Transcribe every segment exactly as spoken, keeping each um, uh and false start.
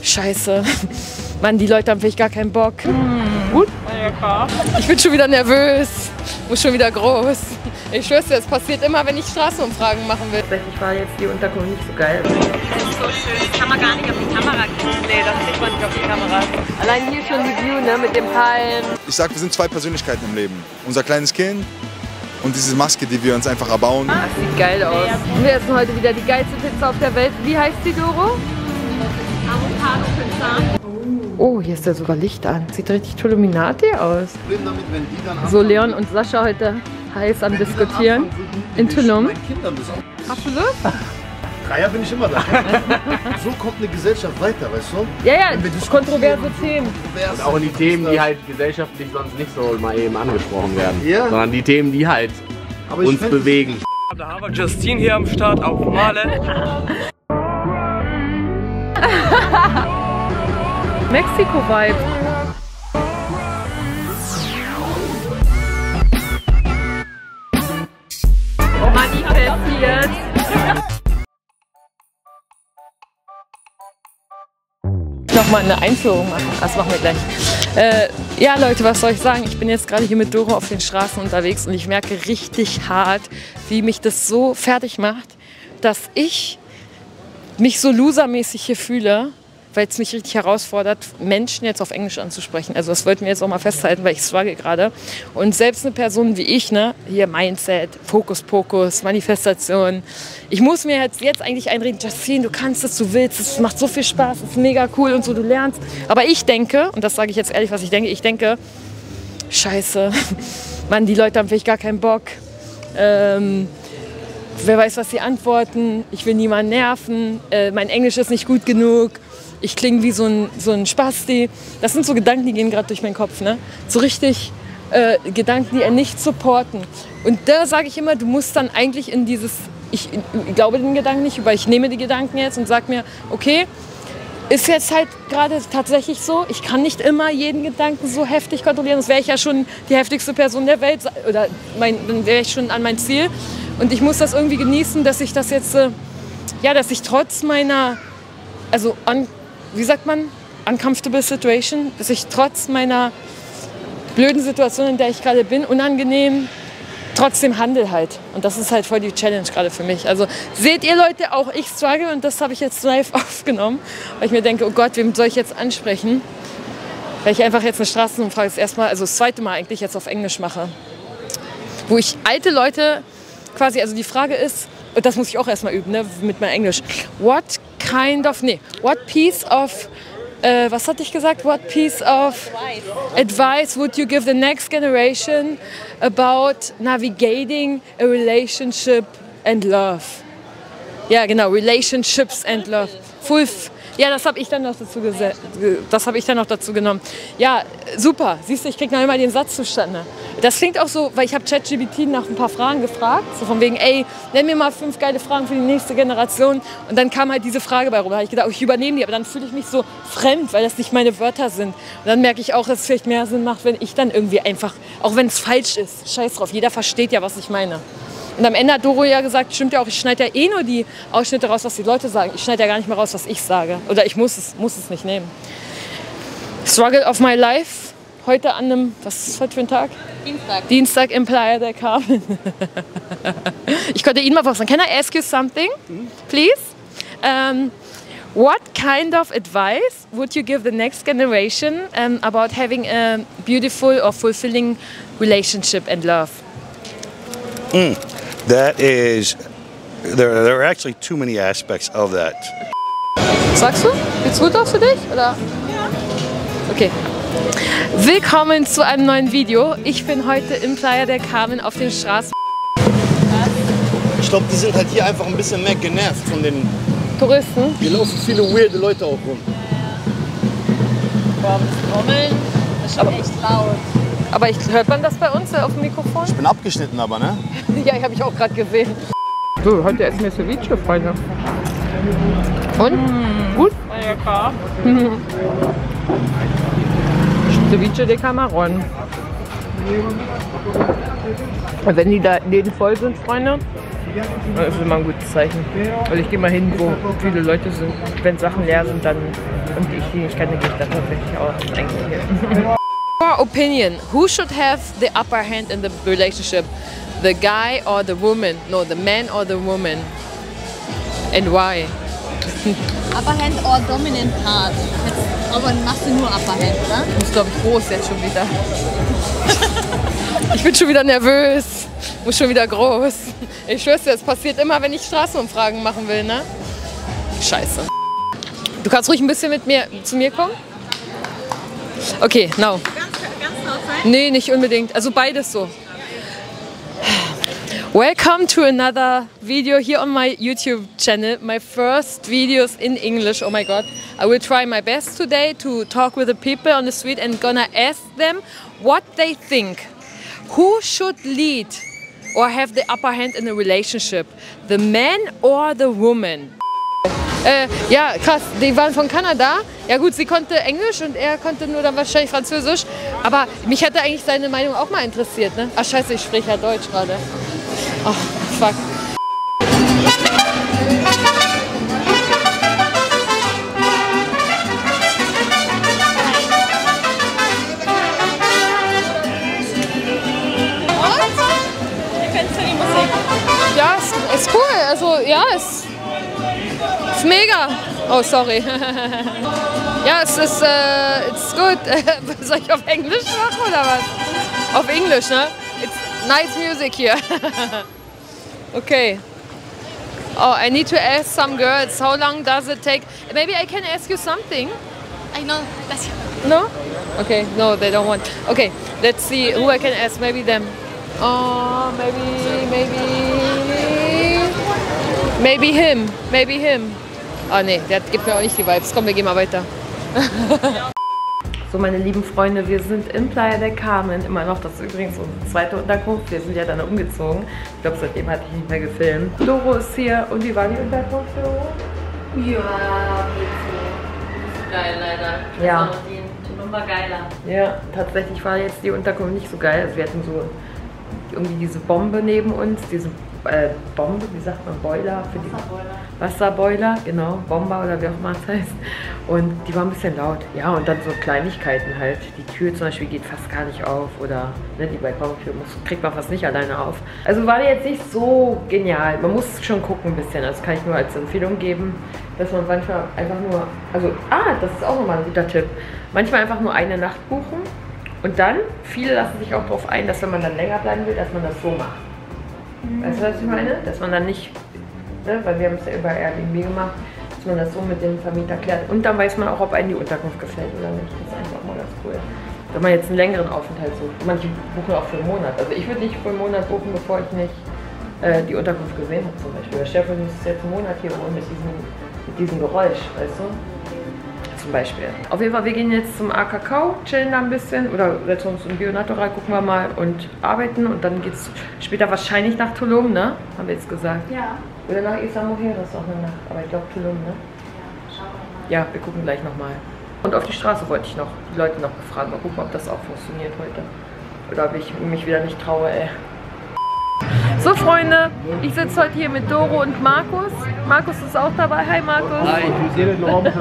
scheiße, Mann, die Leute haben vielleicht gar keinen Bock. Hm. Gut? Ich bin schon wieder nervös, muss schon wieder groß. Ich schwör's dir, es passiert immer, wenn ich Straßenumfragen machen will. Tatsächlich war jetzt die Unterkunft nicht so geil. Das ist so schön, das kann man gar nicht auf die Kamera kriegen. Nee, das kriegt man nicht auf die Kamera. Allein hier schon die View, ne, mit dem Palm. Ich sag, wir sind zwei Persönlichkeiten im Leben. Unser kleines Kind und diese Maske, die wir uns einfach erbauen. Das sieht geil aus. Wir essen heute wieder die geilste Pizza auf der Welt. Wie heißt die, Doro? Avocado-Pizza. Oh, hier ist ja sogar Licht an. Sieht richtig Tuluminati aus. So, Leon und Sascha heute heiß am Diskutieren in Tulum. Hast du Lust? Dreier bin ich immer da. So kommt eine Gesellschaft weiter, weißt du? Ja, ja, kontroverse Themen. Und auch die Themen, die halt gesellschaftlich sonst nicht so mal eben angesprochen werden. Ja. Sondern die Themen, die halt Aber uns bewegen. Da haben wir Justine hier am Start auf Male. Mexiko-Vibe. Manifestiert. Nochmal eine Einführung machen. Das machen wir gleich. Äh, ja, Leute, was soll ich sagen? Ich bin jetzt gerade hier mit Doro auf den Straßen unterwegs und ich merke richtig hart, wie mich das so fertig macht, dass ich mich so losermäßig hier fühle, weil es mich richtig herausfordert, Menschen jetzt auf Englisch anzusprechen. Also das wollten wir jetzt auch mal festhalten, weil ich struggle gerade. Und selbst eine Person wie ich, ne, hier Mindset, Fokus, Pokus, Manifestation. Ich muss mir jetzt, jetzt eigentlich einreden, Justine, du kannst es, du willst, es macht so viel Spaß, es ist mega cool und so, du lernst. Aber ich denke, und das sage ich jetzt ehrlich, was ich denke, ich denke, scheiße, Mann, die Leute haben vielleicht gar keinen Bock. Ähm, wer weiß, was sie antworten, ich will niemanden nerven, äh, mein Englisch ist nicht gut genug. Ich klinge wie so ein, so ein Spasti. Das sind so Gedanken, die gehen gerade durch meinen Kopf. Ne? So richtig äh, Gedanken, die er nicht supporten. Und da sage ich immer, du musst dann eigentlich in dieses, ich, ich glaube den Gedanken nicht, aber ich nehme die Gedanken jetzt und sage mir, okay, ist jetzt halt gerade tatsächlich so, ich kann nicht immer jeden Gedanken so heftig kontrollieren, sonst wäre ich ja schon die heftigste Person der Welt oder mein, dann wäre ich schon an mein Ziel. Und ich muss das irgendwie genießen, dass ich das jetzt, äh, ja, dass ich trotz meiner, also an wie sagt man, uncomfortable situation, dass ich trotz meiner blöden Situation, in der ich gerade bin, unangenehm, trotzdem handle halt. Und das ist halt voll die Challenge gerade für mich. Also seht ihr Leute, auch ich struggle und das habe ich jetzt live aufgenommen, weil ich mir denke, oh Gott, wem soll ich jetzt ansprechen? Weil ich einfach jetzt eine Straßenumfrage das erste Mal, also das zweite Mal eigentlich jetzt auf Englisch mache. Wo ich alte Leute quasi, also die Frage ist, und das muss ich auch erstmal üben, ne, mit meinem Englisch. What kind of, nee, what piece of, äh, was hatte ich gesagt? What piece of advice would you give the next generation about navigating a relationship and love? Ja, genau, relationships and love. Full, ja, das habe ich dann noch dazu gesetzt. Das habe ich dann noch dazu genommen. Ja, super. Siehst du, ich kriege noch immer den Satz zustande. Das klingt auch so, weil ich habe ChatGPT nach ein paar Fragen gefragt, so von wegen, ey, nenn mir mal fünf geile Fragen für die nächste Generation. Und dann kam halt diese Frage bei rum. Da habe ich gedacht, oh, ich übernehme die, aber dann fühle ich mich so fremd, weil das nicht meine Wörter sind. Und dann merke ich auch, dass es vielleicht mehr Sinn macht, wenn ich dann irgendwie einfach, auch wenn es falsch ist, scheiß drauf, jeder versteht ja, was ich meine. Und am Ende hat Doro ja gesagt, stimmt ja auch, ich schneide ja eh nur die Ausschnitte raus, was die Leute sagen. Ich schneide ja gar nicht mehr raus, was ich sage. Oder ich muss es, muss es nicht nehmen. Struggle of my life. Heute an einem, was ist heute für ein Tag? Dienstag. Dienstag im Playa del Carmen. Ich könnte Ihnen mal was sagen. Can I ask you something, please? Um, what kind of advice would you give the next generation um, about having a beautiful or fulfilling relationship and love? Mm. That is, there, there are actually too many aspects of that. Sagst du? Geht's gut aus für dich? Oder? Ja. Okay. Willkommen zu einem neuen Video. Ich bin heute im Playa del Carmen auf den Straßen. Ich glaube, die sind halt hier einfach ein bisschen mehr genervt von den Touristen. Hier laufen viele weirde Leute auch rum. Boah, das Trommeln ist schon echt laut. Aber ich, hört man das bei uns auf dem Mikrofon? Ich bin abgeschnitten aber, ne? Ja, habe ich auch gerade gesehen. So, heute essen wir Ceviche, Freunde. Und? Mmh. Gut? Ja, klar. Ceviche de Camarón. Und wenn die da Läden voll sind, Freunde, Das ist immer ein gutes Zeichen. Weil ich gehe mal hin, wo viele Leute sind. Wenn Sachen leer sind, dann und ich die nicht kenne, gehe ich dann tatsächlich auch eigentlich. Your opinion, who should have the upper hand in the relationship? The guy or the woman? No, the man or the woman? And why? Upper hand or dominant part? Jetzt, aber machst du nur Upper hand, oder? Ich muss, glaube ich, groß jetzt schon wieder. Ich bin schon wieder nervös. Muss schon wieder groß. Ich schwör's dir, es passiert immer, wenn ich Straßenumfragen machen will, ne? Scheiße. Du kannst ruhig ein bisschen mit mir zu mir kommen? Okay, no. Ganz, ganz laut sein? Nee, nicht unbedingt. Also beides so. Welcome to another video here on my YouTube channel. My first videos in English. Oh my god. I will try my best today to talk with the people on the street and gonna ask them what they think. Who should lead or have the upper hand in a relationship? The man or the woman? Äh, ja, krass. Die waren von Kanada. Ja gut, sie konnte Englisch und er konnte nur dann wahrscheinlich Französisch. Aber mich hätte eigentlich seine Meinung auch mal interessiert, ne? Ach scheiße, ich spreche ja Deutsch gerade. Oh, fuck. Ja, es ist cool. Also ja, es ist mega. Oh, sorry. Ja, es ist äh, it's good. Soll ich auf Englisch machen oder was? Auf Englisch, ne? It's nice music here. Okay. Oh, I need to ask some girls. How long does it take? Maybe I can ask you something. I know. That's No? Okay. No, they don't want. Okay. Let's see who I can ask. Maybe them. Oh, maybe, maybe, maybe him, maybe him. Oh ne, der gibt mir auch nicht die Vibes. Komm, wir gehen mal weiter. So, meine lieben Freunde, wir sind in Playa del Carmen immer noch. Das ist übrigens unsere zweite Unterkunft. Wir sind ja dann umgezogen. Ich glaube, seitdem hatte ich nicht mehr gefilmt. Doro ist hier. Und wie war die Unterkunft, Doro? Ja, geht so. Geil, leider. Ja. Die Nummer geiler. Ja, tatsächlich war jetzt die Unterkunft nicht so geil. Also wir hatten so irgendwie diese Bombe neben uns, diese äh, Bombe, wie sagt man, Boiler? Für die Wasserboiler. Wasserboiler, genau, Bomber oder wie auch immer es heißt. Und die war ein bisschen laut. Ja, und dann so Kleinigkeiten halt. Die Tür zum Beispiel geht fast gar nicht auf oder ne, die Balkontür muss, kriegt man fast nicht alleine auf. Also war jetzt nicht so genial. Man muss schon gucken ein bisschen. Das kann ich nur als Empfehlung geben, dass man manchmal einfach nur, also, ah, das ist auch nochmal ein guter Tipp. Manchmal einfach nur eine Nacht buchen. Und dann, viele lassen sich auch darauf ein, dass wenn man dann länger bleiben will, dass man das so macht. Mhm. Weißt du, was ich meine? Dass man dann nicht, ne, weil wir haben es ja über Airbnb gemacht, dass man das so mit dem Vermieter klärt. Und dann weiß man auch, ob einem die Unterkunft gefällt oder nicht. Das ist einfach mal ganz cool. Wenn man jetzt einen längeren Aufenthalt sucht. Manche buchen auch für einen Monat. Also ich würde nicht für einen Monat buchen, bevor ich nicht äh, die Unterkunft gesehen habe zum Beispiel. Weil Stefan ist jetzt einen Monat hier wohnen mit diesem, mit diesem Geräusch, weißt du? Zum Beispiel. Auf jeden Fall, wir gehen jetzt zum A K K, chillen da ein bisschen oder setzen uns in Bionatural, gucken wir mal und arbeiten und dann geht es später wahrscheinlich nach Tulum, ne? Haben wir jetzt gesagt. Ja. Oder nach Isla Mujeres auch eine Nacht, aber ich glaube Tulum, ne? Ja, schauen wir mal. Ja, wir gucken gleich nochmal. Und auf die Straße wollte ich noch die Leute noch befragen, mal gucken, ob das auch funktioniert heute. Oder ob ich mich wieder nicht traue, ey. So Freunde, ich sitze heute hier mit Doro und Markus. Markus ist auch dabei. Hi Markus. Hi, ich sehe den Raum.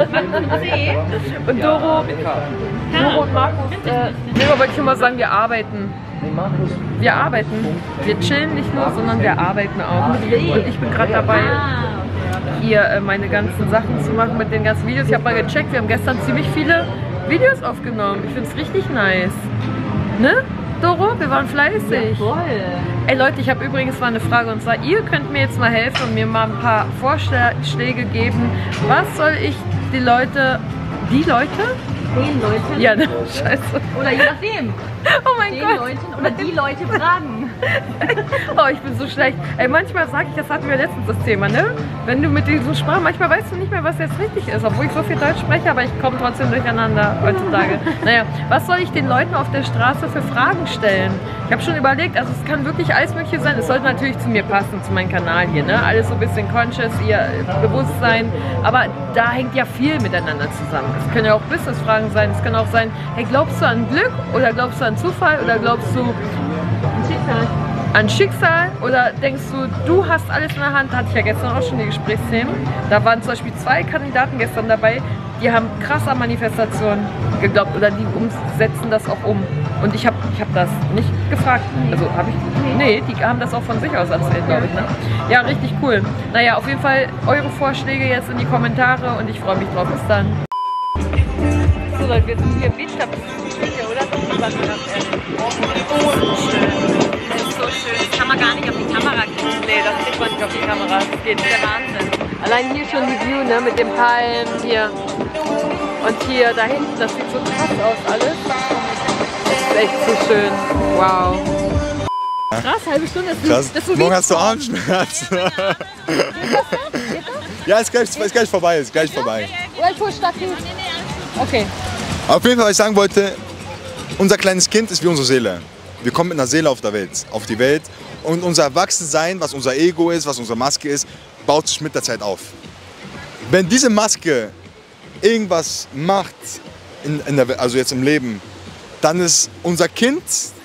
Und Doro, Doro und Markus, äh, selber wollte ich immer sagen, wir arbeiten. Wir arbeiten. Wir chillen nicht nur, sondern wir arbeiten auch. Und ich bin gerade dabei, hier äh, meine ganzen Sachen zu machen mit den ganzen Videos. Ich habe mal gecheckt, wir haben gestern ziemlich viele Videos aufgenommen. Ich finde es richtig nice. Ne? Doro, wir waren fleißig. Ja, voll. Ey Leute, ich habe übrigens mal eine Frage und zwar, ihr könnt mir jetzt mal helfen und mir mal ein paar Vorschläge geben. Was soll ich die Leute, die Leute? Den Leuten? Ja, ne? Scheiße. Oder je nachdem. Oh mein Den Gott. Leuten oder die Leute fragen. Oh, ich bin so schlecht. Ey, manchmal sage ich, das hatten wir letztens das Thema, ne? Wenn du mit diesem Sprachen, manchmal weißt du nicht mehr, was jetzt richtig ist, obwohl ich so viel Deutsch spreche, aber ich komme trotzdem durcheinander heutzutage. Naja, was soll ich den Leuten auf der Straße für Fragen stellen? Ich habe schon überlegt, also es kann wirklich alles Mögliche sein. Es sollte natürlich zu mir passen, zu meinem Kanal hier, ne? Alles so ein bisschen conscious, ihr Bewusstsein. Aber da hängt ja viel miteinander zusammen. Es können ja auch Business-Fragen sein. Es kann auch sein, hey, glaubst du an Glück oder glaubst du an Zufall oder glaubst du... Schicksal. an Schicksal oder denkst du, du hast alles in der Hand? Da hatte ich ja gestern auch schon die Gesprächsthemen. Da waren zum Beispiel zwei Kandidaten gestern dabei, die haben krass an Manifestationen geglaubt oder die umsetzen das auch um. Und ich habe ich hab das nicht gefragt. Also habe ich, nee, die haben das auch von sich aus erzählt, glaube ich. Ne? Ja, richtig cool. Naja, auf jeden Fall eure Vorschläge jetzt in die Kommentare und ich freue mich drauf. Bis dann. So Leute, wir sind hier im Beach, da bist du hier, oder? Das ist ganz ehrlich. Oh, schön. Das ist so schön. Das kann man gar nicht auf die Kamera kriegen. Nee, das kriegt man nicht auf die Kamera. Das geht, der Wahnsinn. Allein hier schon die View, ne, mit dem Palm hier. Und hier da hinten, das sieht so krass aus alles. Das ist echt so schön. Wow. Krass, halbe Stunde. Das Krass. Das ist so Morgen wie hast du Armschmerzen. Ja, ist gleich, ist gleich vorbei, ist gleich vorbei. Okay. Auf jeden Fall, was ich sagen wollte, unser kleines Kind ist wie unsere Seele. Wir kommen mit einer Seele auf, der Welt, auf die Welt und unser Erwachsensein, was unser Ego ist, was unsere Maske ist, baut sich mit der Zeit auf. Wenn diese Maske irgendwas macht, in, in der, also jetzt im Leben, dann ist unser Kind,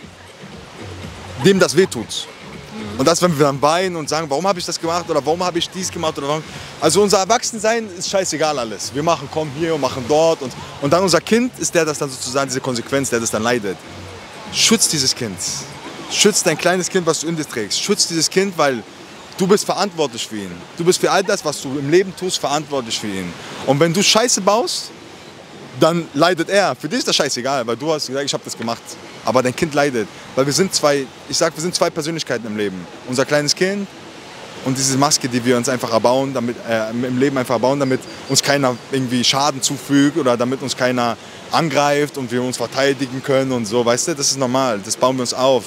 dem das wehtut. Und das, wenn wir dann weinen und sagen, warum habe ich das gemacht oder warum habe ich dies gemacht oder warum. Also unser Erwachsensein ist scheißegal alles. Wir machen, kommen hier und machen dort und, und dann unser Kind ist der, das dann sozusagen diese Konsequenz, der das dann leidet. Schütz dieses Kind. Schütz dein kleines Kind, was du in dir trägst. Schütz dieses Kind, weil du bist verantwortlich für ihn. Du bist für all das, was du im Leben tust, verantwortlich für ihn. Und wenn du Scheiße baust, dann leidet er. Für dich ist das scheißegal, weil du hast gesagt, ich habe das gemacht. Aber dein Kind leidet, weil wir sind zwei, ich sag, wir sind zwei Persönlichkeiten im Leben. Unser kleines Kind und diese Maske, die wir uns einfach erbauen, damit, äh, im Leben einfach erbauen, damit uns keiner irgendwie Schaden zufügt oder damit uns keiner angreift und wir uns verteidigen können und so, weißt du, das ist normal, das bauen wir uns auf.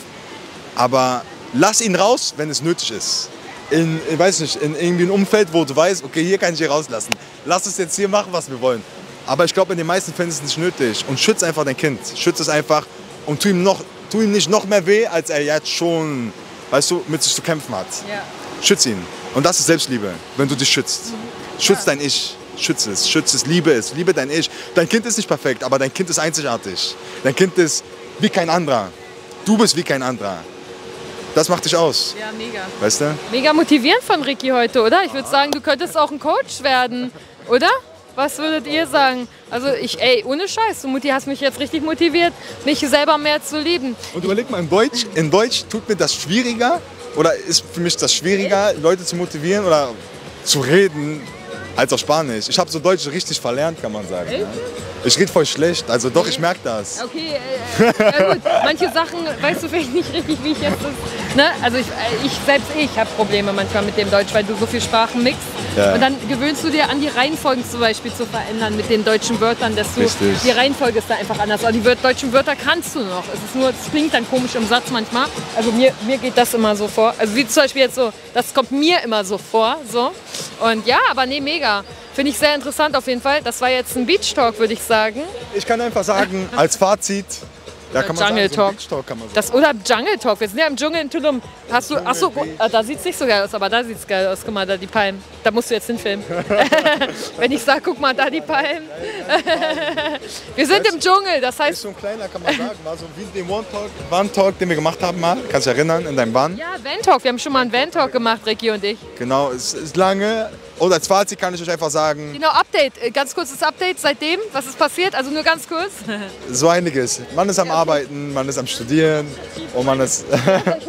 Aber lass ihn raus, wenn es nötig ist. In, ich weiß nicht, in irgendwie ein Umfeld, wo du weißt, okay, hier kann ich ihn rauslassen. Lass uns jetzt hier machen, was wir wollen. Aber ich glaube, in den meisten Fällen ist es nicht nötig. Und schütz einfach dein Kind. Schütz es einfach und tu ihm, noch, tu ihm nicht noch mehr weh, als er jetzt schon, weißt du, mit sich zu kämpfen hat. Ja. Schütz ihn. Und das ist Selbstliebe, wenn du dich schützt. Schütz dein Ich. Schütz es, schütz es, liebe es, liebe dein Ich. Dein Kind ist nicht perfekt, aber dein Kind ist einzigartig. Dein Kind ist wie kein anderer. Du bist wie kein anderer. Das macht dich aus. Ja, mega. Weißt du? Mega motivierend von Ricky heute, oder? Ich würde sagen, du könntest auch ein Coach werden, oder? Was würdet ihr sagen? Also ich, ey, ohne Scheiß, du Mutti hast mich jetzt richtig motiviert, mich selber mehr zu lieben. Und überleg mal, in Deutsch, in Deutsch tut mir das schwieriger, oder ist für mich das schwieriger, Leute zu motivieren oder zu reden, als auf Spanisch. Ich habe so Deutsch richtig verlernt, kann man sagen. Ja. Ich rede voll schlecht, also doch, ich merke das. Okay, äh, ja gut, manche Sachen weißt du vielleicht nicht richtig, wie ich jetzt das, ne? Also ich, ich selbst ich habe Probleme manchmal mit dem Deutsch, weil du so viele Sprachen mixt. Ja. Und dann gewöhnst du dir an, die Reihenfolgen zum Beispiel zu verändern mit den deutschen Wörtern, dass du, Richtig. die Reihenfolge ist da einfach anders. Aber die Wör deutschen Wörter kannst du noch. Es ist nur, es klingt dann komisch im Satz manchmal. Also mir, mir geht das immer so vor. Also wie zum Beispiel jetzt so, das kommt mir immer so vor. So. Und ja, aber nee, mega. Finde ich sehr interessant auf jeden Fall. Das war jetzt ein Beach Talk, würde ich sagen. Ich kann einfach sagen, als Fazit, ja, kann man Jungle sagen, so ein Talk. Beach Talk kann man sagen. Das, oder Jungle Talk. Wir sind ja im Dschungel in Tulum. Hast du, achso, ah, da sieht es nicht so geil aus, aber da sieht es geil aus. Guck mal, da die Palmen. Da musst du jetzt hinfilmen. Wenn ich sage, guck mal, da die Palmen. Wir sind im Dschungel, das Ist heißt... so ein kleiner, kann man sagen, war so wie den One Talk, One Talk, den wir gemacht haben mal. Kannst du dich erinnern, in deinem Van? Ja, Van Talk. Wir haben schon mal einen Van Talk gemacht, Ricky und ich. Genau, es ist lange. Und als Fazit kann ich euch einfach sagen, Genau, Update. Äh, Ganz kurzes Update seitdem. Was ist passiert? Also nur ganz kurz. so einiges. Man ist am Arbeiten, man ist am Studieren und man ist... Wie, wie lange macht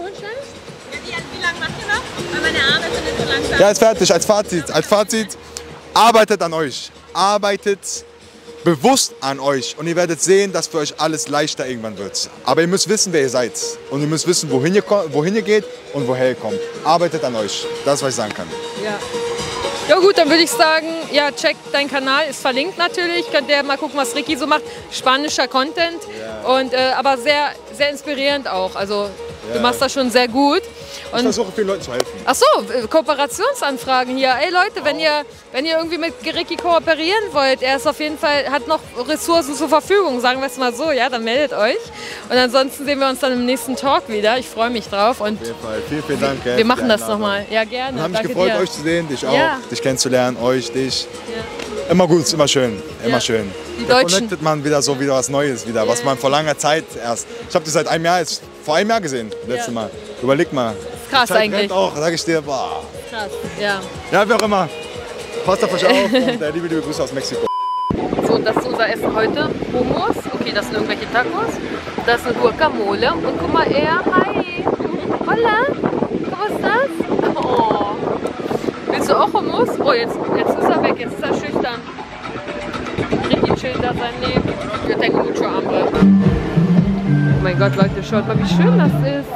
ihr noch? Weil meine Arme sind jetzt so langsam. Ja, ist fertig. Als Fazit, als Fazit, arbeitet an euch. Arbeitet bewusst an euch und ihr werdet sehen, dass für euch alles leichter irgendwann wird. Aber ihr müsst wissen, wer ihr seid und ihr müsst wissen, wohin ihr, wohin ihr geht und woher ihr kommt. Arbeitet an euch. Das ist, was ich sagen kann. Ja. Ja gut, dann würde ich sagen, ja, checkt deinen Kanal, ist verlinkt natürlich. Könnt ihr mal gucken, was Ricky so macht. Spanischer Content, Ja. und, äh, aber sehr, sehr inspirierend auch. Also du Ja. machst das schon sehr gut. Ich Und versuche vielen Leuten zu helfen. ach so, äh, Kooperationsanfragen hier. Ey Leute, wenn ihr, wenn ihr irgendwie mit Ricky kooperieren wollt, er ist auf jeden Fall, hat noch Ressourcen zur Verfügung, sagen wir es mal so, ja, dann meldet euch. Und ansonsten sehen wir uns dann im nächsten Talk wieder. Ich freue mich drauf und Auf jeden Fall. Vielen, vielen Dank. wir machen das nochmal. Ja, gerne. Ich habe mich Danke gefreut, dir. euch zu sehen, dich auch, Ja. dich kennenzulernen, euch, dich. Ja. Immer gut, immer schön, immer Ja. schön. Die Da Deutschen. connectet man wieder so wieder was Neues wieder, was Ja. man vor langer Zeit erst. Ich habe das seit einem Jahr jetzt vor einem Jahr gesehen, letztes Ja. Mal. Überleg mal. Krass Die Zeit eigentlich. rennt auch, sag ich dir, boah. Krass, ja. Ja, wie auch immer. Passt auf euch auf und äh, liebe, liebe Grüße aus Mexiko. So, und das ist unser Essen heute. Hummus. Okay, das sind irgendwelche Tacos. Das ist eine Guacamole. Und guck mal, er. Hi. Hola. Was ist das? Oh. Willst du auch Hummus? Oh, jetzt, jetzt ist er weg. Jetzt ist er schüchtern. Ricky chillt da sein Leben. Yo tengo mucho hambre. Oh mein Gott, Leute, schaut mal, wie schön das ist.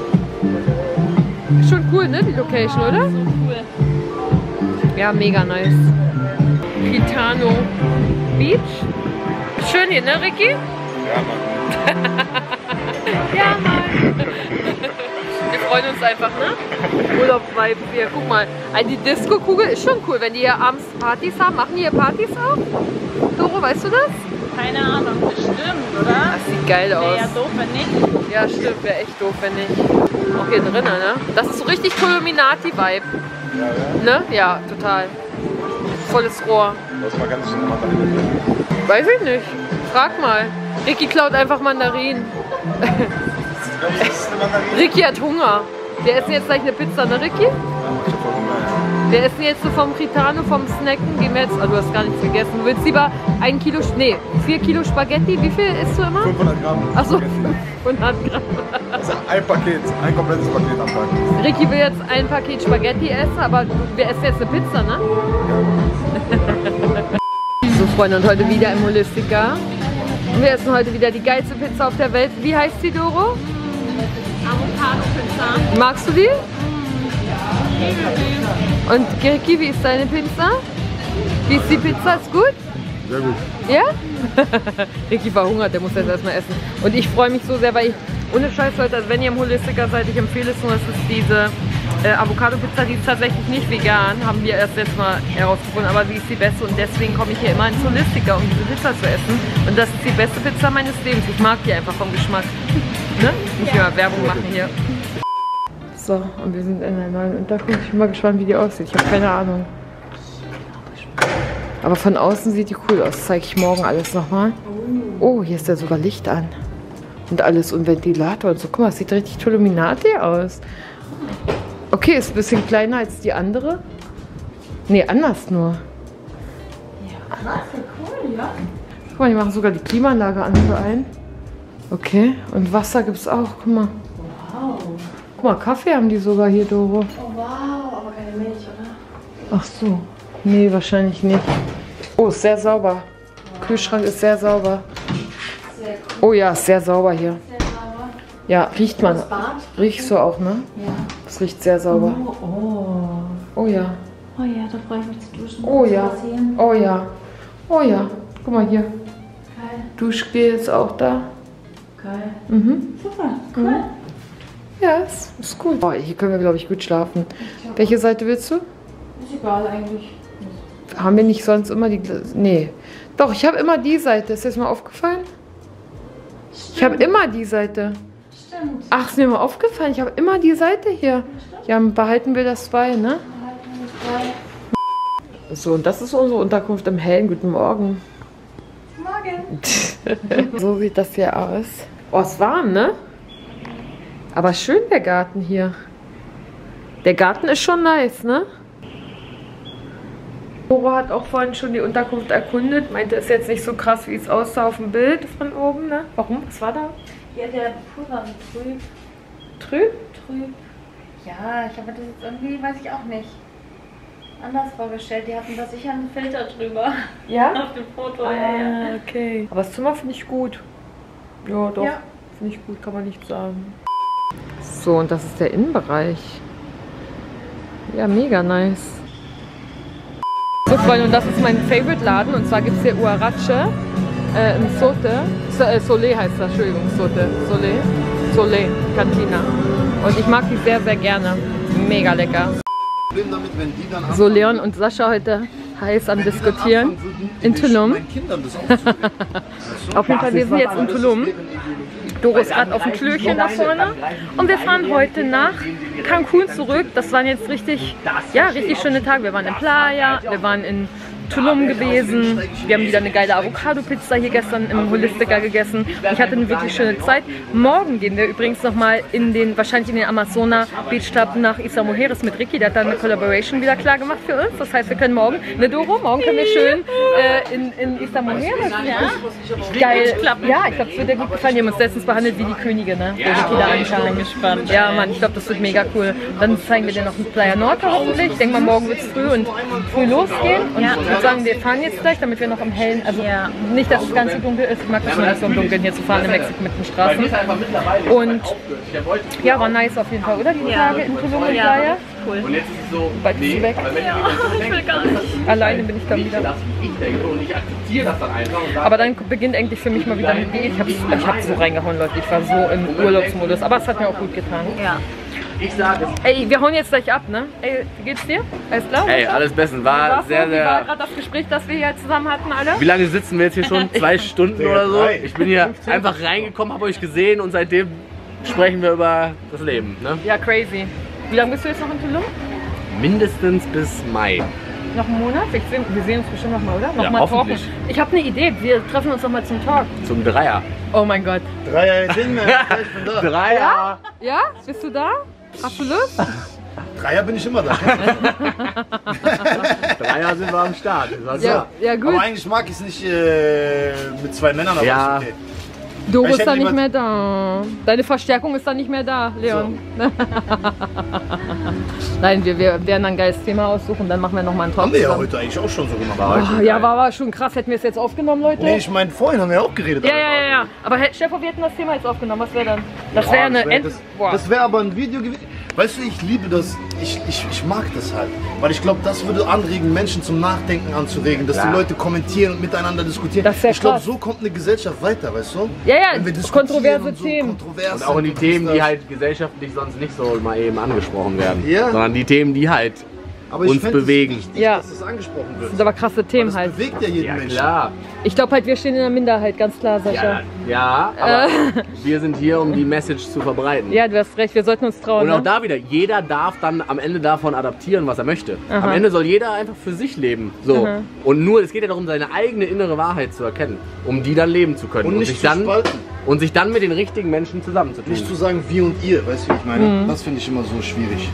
Ist schon cool, ne, die Location, oder? So cool. Ja, mega nice. Gitano Beach. Schön hier, ne, Ricky? Ja, Mann. Ja, Mann. Wir freuen uns einfach, ne? Urlaub-Vibe hier. Guck mal, die Disco-Kugel ist schon cool, wenn die hier abends Partys haben. Machen die hier Partys auch? Doro, weißt du das? Keine Ahnung, bestimmt, oder? Das sieht geil aus. Wäre ja doof, wenn nicht. Ja, stimmt, wäre echt doof, wenn nicht. Auch hier drinnen, ne? Das ist so richtig Illuminati-Vibe. Ja, ja. Ne? Ja, total. Volles Rohr. Das war ganz schön Mandarinen. Weiß ich nicht. Frag mal. Ricky klaut einfach Mandarinen. Das ist eine Mandarine. Ricky hat Hunger. Wir essen jetzt gleich eine Pizza, ne Ricky? Ja, ich hab voll Hunger, ja. Wir essen jetzt so vom Gitano, vom Snacken. Gehen wir jetzt, oh, du hast gar nichts gegessen. Du willst lieber ein Kilo, nee, vier Kilo Spaghetti. Wie viel isst du immer? fünfhundert Gramm. Achso, Spaghetti. fünfhundert Gramm. Also ein Paket, ein komplettes Paket am Tag. Ricky will jetzt ein Paket Spaghetti essen, aber wir essen jetzt eine Pizza, ne? So, Freunde, und heute wieder im Holistica. Und wir essen heute wieder die geilste Pizza auf der Welt. Wie heißt die, Doro? Avocado-Pizza. Magst du die? Und Ricky, wie ist deine Pizza? Wie ist die Pizza? Ist gut? Sehr gut. Ja? Ricky verhungert, der muss jetzt erstmal essen. Und ich freue mich so sehr, weil ich, ohne Scheiß, Leute, also wenn ihr im Holistica seid, ich empfehle es nur, es ist diese äh, Avocado-Pizza, die ist tatsächlich nicht vegan, haben wir erst jetzt mal herausgefunden, aber sie ist die beste und deswegen komme ich hier immer ins Holistica, um diese Pizza zu essen. Und das ist die beste Pizza meines Lebens. Ich mag die einfach vom Geschmack. Ne? Ich muss ja mal Werbung machen hier. So, und wir sind in einer neuen Unterkunft. Ich bin mal gespannt, wie die aussieht. Ich habe keine Ahnung. Aber von außen sieht die cool aus. Zeige ich morgen alles nochmal. Oh, hier ist ja sogar Licht an. Und alles und Ventilator und so. Guck mal, es sieht richtig Illuminati aus. Okay, ist ein bisschen kleiner als die andere. Nee, anders nur. Ja, krass, cool, ja. Guck mal, die machen sogar die Klimaanlage an für einen. Okay, und Wasser gibt es auch. Guck mal. Wow. Guck mal, Kaffee haben die sogar hier, Doro. Oh wow, aber keine Milch, oder? Ach so. Nee, wahrscheinlich nicht. Oh, ist sehr sauber. Wow. Kühlschrank ist sehr sauber. Sehr cool. Oh ja, ist sehr sauber hier. Sehr sauber. Ja, riecht man. Das Bad? Riechst du auch, ne? Ja. Es riecht sehr sauber. Oh, oh. Oh ja. Oh ja, da freue ich mich zu duschen. Oh zu ja. passieren. Oh ja. Oh ja. Guck mal hier. Geil. Duschgel ist auch da. Geil. Mhm. Super, cool. Ja, ist, ist gut. Oh, hier können wir, glaube ich, gut schlafen. Welche Seite willst du? Ist egal eigentlich. Haben wir nicht sonst immer die... Nee. Doch, ich habe immer die Seite. Ist dir das mal aufgefallen? Stimmt. Ich habe immer die Seite. Stimmt. Ach, ist mir mal aufgefallen. Ich habe immer die Seite hier. Ja, behalten wir das bei, ne? So, und das ist unsere Unterkunft im Hellen. Guten Morgen. Morgen. So sieht das hier aus. Oh, ist warm, ne? Aber schön der Garten hier. Der Garten ist schon nice, ne? Doro hat auch vorhin schon die Unterkunft erkundet. Meinte, ist jetzt nicht so krass, wie es aussah auf dem Bild von oben, ne? Warum? Was war da? Ja, der Pool war so trüb. Trüb? Trüb. Ja, ich habe das jetzt irgendwie, weiß ich auch nicht, anders vorgestellt. Die hatten da sicher einen Filter drüber. Ja? Auf dem Foto. Ah, ja. okay. Aber das Zimmer finde ich gut. Ja, doch. Ja. Finde ich gut, kann man nicht sagen. So, und das ist der Innenbereich. Ja, mega nice. So, Freunde, und das ist mein Favorite-Laden. Und zwar gibt es hier Huarache äh, im Sote. So, äh, Solé heißt das, Entschuldigung, Sote. Solé. Solé, Cantina. Und ich mag die sehr, sehr gerne. Mega lecker. So, Leon und Sascha heute heiß am Diskutieren. In Tulum. Auf jeden Fall, wir sind jetzt in Tulum. Doro ist gerade auf dem Klöchen da vorne. Und wir fahren heute nach Cancun zurück. Das waren jetzt richtig, ja, richtig schöne Tage. Wir waren in Playa, wir waren in Tulum gewesen. Wir haben wieder eine geile Avocado-Pizza hier gestern im Holistiker gegessen. Ich hatte eine wirklich schöne Zeit. Morgen gehen wir übrigens nochmal in den, wahrscheinlich in den Amazona Beach Club nach Isla Mujeres mit Ricky. Der hat dann eine Collaboration wieder klar gemacht für uns. Das heißt, wir können morgen, ne Doro, morgen können wir schön äh, in, in Isla Mujeres. Ja. Geil. Ja, ich glaube, es wird dir gut gefallen. Die haben uns letztens behandelt wie die Könige, ne? Der Ricky da anschauen. Gespannt. Ja, Mann, ich glaube, das wird mega cool. Dann zeigen wir dir noch ein Playa Norte hoffentlich. Ich denke mal, morgen wird es früh und früh losgehen. Und ja. ich würde sagen, wir fahren jetzt gleich, damit wir noch im Hellen, also ja. nicht, dass es ganz so dunkel ist. Ich mag das nicht so im Dunkeln hier zu fahren in Mexiko mit den Straßen. Und ja, war nice auf jeden Fall, oder? Die ja. Tage in Tulum und Playa. Cool. Und jetzt ist es so, bald bist du weg. Ja, ich will gar nicht. Alleine bin ich dann wieder. Aber dann beginnt eigentlich für mich mal wieder eine Diät. Ich habe ich hab so reingehauen, Leute. Ich war so im Urlaubsmodus. Aber es hat mir auch gut getan. Ja. Ich sage es. Ey, wir hauen jetzt gleich ab, ne? Ey, wie geht's dir? Alles klar? Ey, alles bestens. War sehr, sehr... Wie war gerade das Gespräch, das wir hier zusammen hatten, alle? Wie lange sitzen wir jetzt hier schon? Zwei Stunden oder so? Ich bin hier einfach reingekommen, habe euch gesehen und seitdem sprechen wir über das Leben, ne? Ja, crazy. Wie lange bist du jetzt noch in Tulum? Mindestens bis Mai. Noch einen Monat? Wir sehen, wir sehen uns bestimmt noch mal, oder? Noch ja, mal hoffentlich. talken. Ich habe eine Idee. Wir treffen uns noch mal zum Talk. Zum Dreier. Oh mein Gott. Dreier Ding, ich bin da. Dreier. Ja? Ja? Bist du da? Hast du Lust? Dreier bin ich immer da. Dreier sind wir am Start. Ja, ja, gut. Aber eigentlich mag ich es nicht äh, mit zwei Männern, aber ja. ist okay. Doro ist da nicht mehr da. Deine Verstärkung ist da nicht mehr da, Leon. So. Nein, wir, wir werden ein geiles Thema aussuchen, dann machen wir nochmal einen Talk. Haben wir ja heute eigentlich auch schon so gemacht. Oh, ja, war, war schon krass. Hätten wir es jetzt aufgenommen, Leute? Nee, ich meine, vorhin haben wir auch geredet. Ja, ja, ja, ja. Aber Stefan, wir hätten das Thema jetzt aufgenommen. Was wäre dann? Das wäre eine End... Das, das wäre aber ein Video gewesen. Weißt du, ich liebe das. Ich, ich, ich mag das halt. Weil ich glaube, das würde anregen, Menschen zum Nachdenken anzuregen, dass ja. die Leute kommentieren und miteinander diskutieren. Das ich glaube, so kommt eine Gesellschaft weiter, weißt du? Ja, ja, wenn wir kontroverse und so Themen. Kontrovers und auch in die Themen, die halt gesellschaftlich sonst nicht so mal eben angesprochen werden. Ja. Sondern die Themen, die halt aber uns bewegen. Wichtig, ja. dass das angesprochen wird. Das sind aber krasse Themen das halt. Das bewegt ja jeden ja, Menschen. Klar. Ich glaube halt, wir stehen in der Minderheit, ganz klar, Sascha. Ja, ja aber äh. wir sind hier, um die Message zu verbreiten. Ja, du hast recht, wir sollten uns trauen. Und auch ne? da wieder, jeder darf dann am Ende davon adaptieren, was er möchte. Aha. Am Ende soll jeder einfach für sich leben. So. Aha. Und nur, es geht ja darum, seine eigene innere Wahrheit zu erkennen, um die dann leben zu können. Und, und nicht sich zu dann spalten. Und sich dann mit den richtigen Menschen zusammenzutun. Nicht zu sagen wir und ihr, weißt du, wie ich meine? Mhm. Das finde ich immer so schwierig.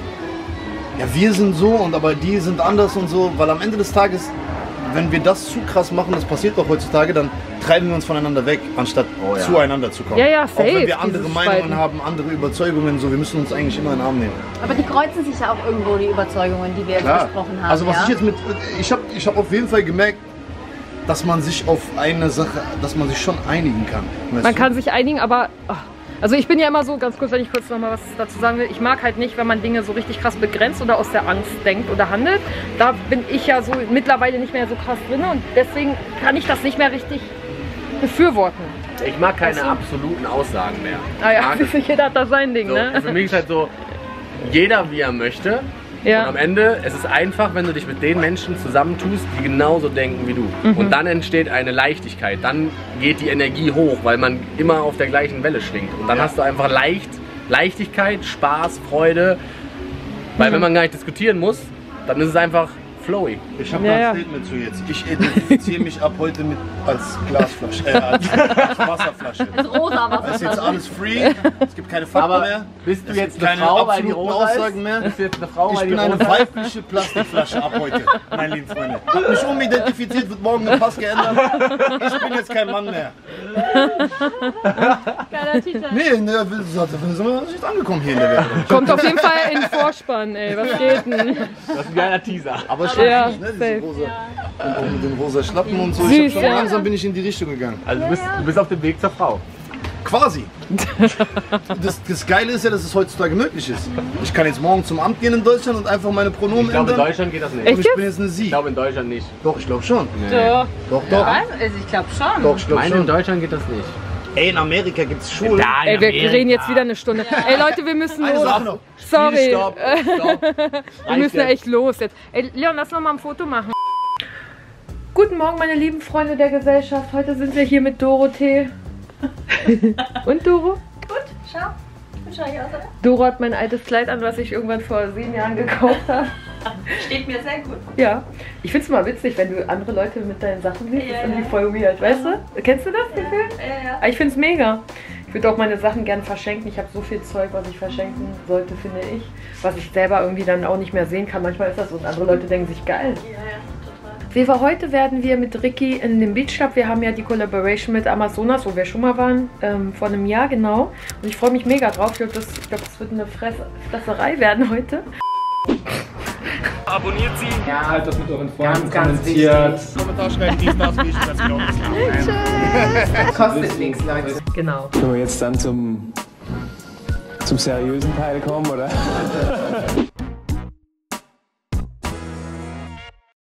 Ja, wir sind so und aber die sind anders und so, weil am Ende des Tages, wenn wir das zu krass machen, das passiert doch heutzutage, dann treiben wir uns voneinander weg, anstatt oh, ja. zueinander zu kommen. Ja, ja, safe, auch wenn wir andere Meinungen Spalten. haben, andere Überzeugungen, so, wir müssen uns eigentlich immer in den Arm nehmen. Aber die kreuzen sich ja auch irgendwo, die Überzeugungen, die wir jetzt Klar. besprochen haben. Also was ja? ich jetzt mit, ich habe ich hab auf jeden Fall gemerkt, dass man sich auf eine Sache, dass man sich schon einigen kann. Man du? kann sich einigen, aber... Oh. Also ich bin ja immer so, ganz kurz, wenn ich kurz noch mal was dazu sagen will, ich mag halt nicht, wenn man Dinge so richtig krass begrenzt oder aus der Angst denkt oder handelt. Da bin ich ja so mittlerweile nicht mehr so krass drin und deswegen kann ich das nicht mehr richtig befürworten. Ich mag keine also, absoluten Aussagen mehr. Ah ja, jeder hat da sein Ding, so, ne? Für mich ist halt so, jeder wie er möchte. Ja. Und am Ende, es ist einfach, wenn du dich mit den Menschen zusammentust, die genauso denken wie du. Mhm. Und dann entsteht eine Leichtigkeit. Dann geht die Energie hoch, weil man immer auf der gleichen Welle schwingt. Und dann ja. hast du einfach leicht, Leichtigkeit, Spaß, Freude. Weil mhm. wenn man gar nicht diskutieren muss, dann ist es einfach flowy. Ich habe ja, ein ja. Statement zu jetzt. Ich identifiziere mich ab heute mit als Glasflasche, äh, als, als Wasserflasche. Als rosa Wasserflasche. Das ist jetzt alles free. Es gibt keine Fakten Aber mehr. Bist du es jetzt keine eine Frau, weil die absoluten rosa Aussagen mehr? Bist du jetzt eine Frau, ich weil bin die eine rosa weibliche Plastikflasche ab heute, meine lieben Freunde. Hab mich umidentifiziert, wird morgen der Pass geändert. Ich bin jetzt kein Mann mehr. Geiler Titel. Nee, ne, sind wir nicht angekommen hier in der Welt. Kommt auf jeden Fall in den Vorspann, ey. Was geht denn? Das ist ein geiler Teaser. Aber schon ja, nicht, ne? Diese rosa, ja. Und auch mit den rosa Schlappen und so. Süß, ich hab schon ja. langsam bin ich in die Richtung gegangen. Also du bist, du bist auf dem Weg zur Frau. Quasi. Das, das Geile ist ja, dass es heutzutage möglich ist. Ich kann jetzt morgen zum Amt gehen in Deutschland und einfach meine Pronomen Ich glaube, in ändern. Deutschland geht das nicht. Und ich bin jetzt eine Sie. Ich glaube, in Deutschland nicht. Doch, ich glaube schon. Nee. Doch, Doch, doch. ja. Also ich glaube schon. Doch, ich glaube Meine, schon. in Deutschland geht das nicht. Ey, in Amerika gibt es Schulen. Da, in Ey, wir Amerika. reden jetzt wieder eine Stunde. Ey Leute, wir müssen Eine los. Sache noch. Sorry. Stopp, stopp. Wir müssen echt los jetzt. Ey, Leon, lass noch mal ein Foto machen. Guten Morgen, meine lieben Freunde der Gesellschaft. Heute sind wir hier mit Dorothee. Und Doro? Gut, schau. Gut schau ich aus, oder? Doro hat mein altes Kleid an, was ich irgendwann vor sieben Jahren gekauft habe. Steht mir sehr gut. Ja. Ich find's mal witzig, wenn du andere Leute mit deinen Sachen siehst. Ja, Das ist irgendwie ja. voll weird, weißt du? Kennst du das Gefühl? Ja, ja. Aber ich find's mega. Ich würde auch meine Sachen gern verschenken. Ich habe so viel Zeug, was ich verschenken sollte, finde ich. Was ich selber irgendwie dann auch nicht mehr sehen kann. Manchmal ist das so und andere Leute denken sich, geil. Ja, ja, total. Wir war, heute werden wir mit Ricky in dem Beach Club. Wir haben ja die Collaboration mit Amazonas, wo wir schon mal waren, ähm, vor einem Jahr genau. Und ich freue mich mega drauf. Ich glaube, das, ich glaub, das wird eine Fress Fresserei werden heute. Abonniert sie. Ja, halt das mit euren Freunden, kommentiert. Kommentar schreiben, dies, das, wie ich das genau Das kostet nichts, Leute. Genau. Können wir jetzt dann zum, zum seriösen Teil kommen, oder?